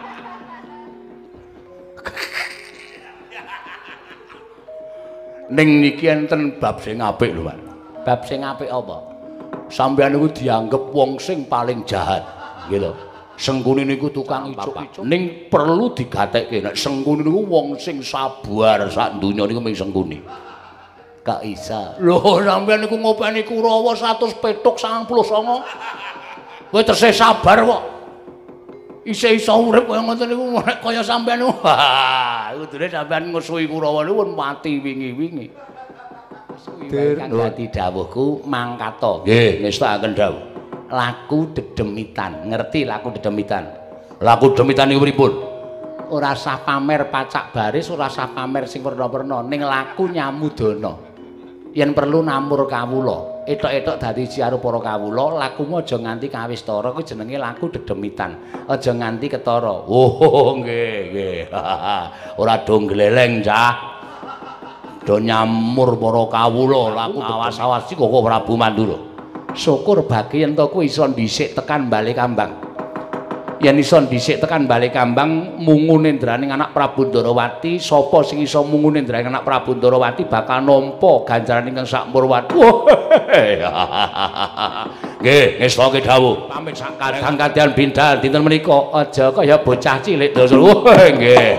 Ning niki enten bab sing apik lho, Pak. Bab sing apik apa? Sampeyan niku dianggep wong sing paling jahat, gitu. Sengkuni niku tukang icuk-icuk. Ning perlu digatekke nek Sengkuni niku wong sing sabar sak donya niku mung Sengkuni. Kak Isa. Lho, sampeyan niku ngopeni Kurawa 100 petuk 99. Kowe tesih sabar kok. Isih iso urip kaya ngoten niku nek kaya sampeyan. Wah, kudune sampeyan ngusuhi Kurawa niku pun mati wingi-wingi. Kang dadi dawuhku mangkata. Nggih, ngestakaken dawuh. Laku dedemitan. Ngerti laku dedemitan? Laku dedemitan niku pripun? Ora usah pamer pacak baris, ora usah pamer sing werna-werna, ning laku nyamudana. Yen perlu namur kawula. Etok-etok dadi siaru para kawula, lakumu aja nganti kawistara kuwi jenenge laku dedemitan. Aja nganti ketara. Oh, nggih. Ora do gleleng, Cah. Do nyamur para kawula laku awas-awas iki kok Prabu Mandura. Syukur bagi yen to kowe iso dhisik tekan Bale Kambang. Yen iso dhisik tekan Bale Kambang mungu nendraning anak Prabu Ndarawati, sapa sing iso mungu nendraning anak Prabu Ndarawati bakal nampa ganjaran ingkang sak murwati. Nggih, ngestake dawuh. Pamit sak kadang kadyan bindal dinten menika aja kaya bocah cilik dosa. Nggih.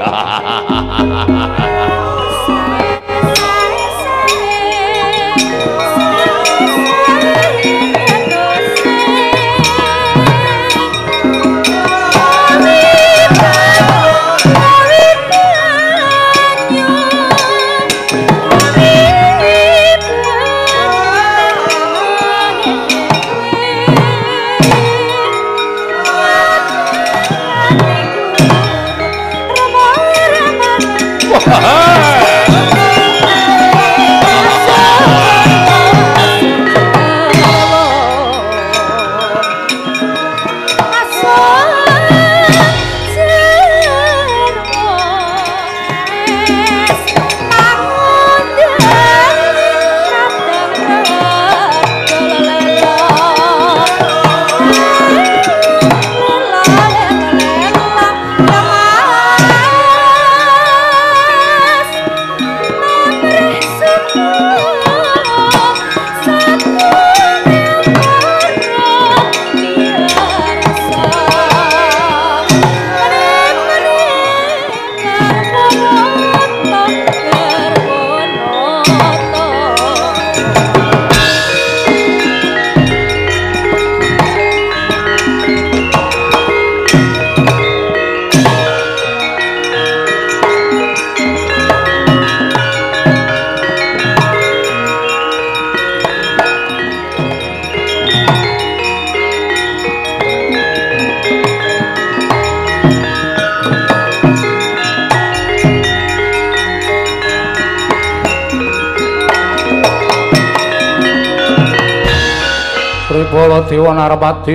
Baladewa Narpati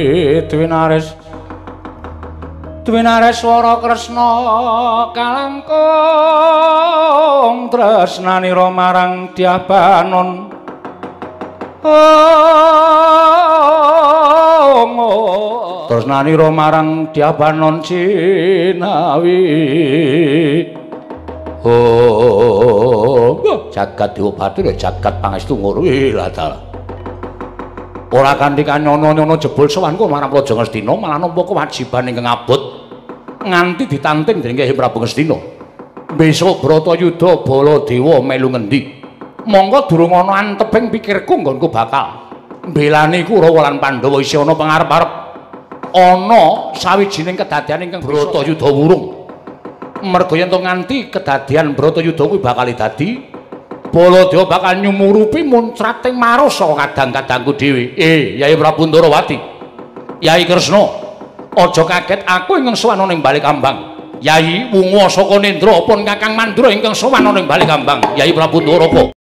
Dwinares swara Kresna kalangkung tresnanira marang Dyabanon tresnanira marang Dyabanon Cinawi jagat Dewa Bathara jagat pangestu ngono lah dalah. Ora kanthi kanyono-nyono jebul sowanku marang Praja Ngastina malah nampa kewajiban ingkang abot nganti ditanting dening Kyai Prabu Ngastina. Besok Bratayuda Baladewa melu ngendi? Monggo durung ana anteping pikirku nggonku bakal mbelani Kurawa lan Pandhawa isih ana pangarep-arep.
ana sawijining kedadian ingkang Bratayuda wurung. Merga yen to nganti kedadian Bratayuda kuwi bakal dadi Baladewa bakal nyumurupi muncrating maros saka kadang-kadangku dhewe. Yai Prabu Ndarawati. Yai Kresna, aja kaget aku ingkang sowan ning Balikambang. Yai wungu saka Nendra pun Kakang Mandura ingkang sowan ning Balikambang. Yai Prabu Ndarawati.